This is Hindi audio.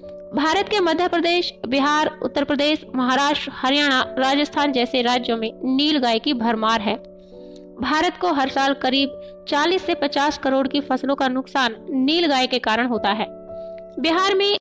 भारत के मध्य प्रदेश, बिहार, उत्तर प्रदेश, महाराष्ट्र, हरियाणा, राजस्थान जैसे राज्यों में नीलगाय की भरमार है। भारत को हर साल करीब 40 से 50 करोड़ की फसलों का नुकसान नीलगाय के कारण होता है। बिहार में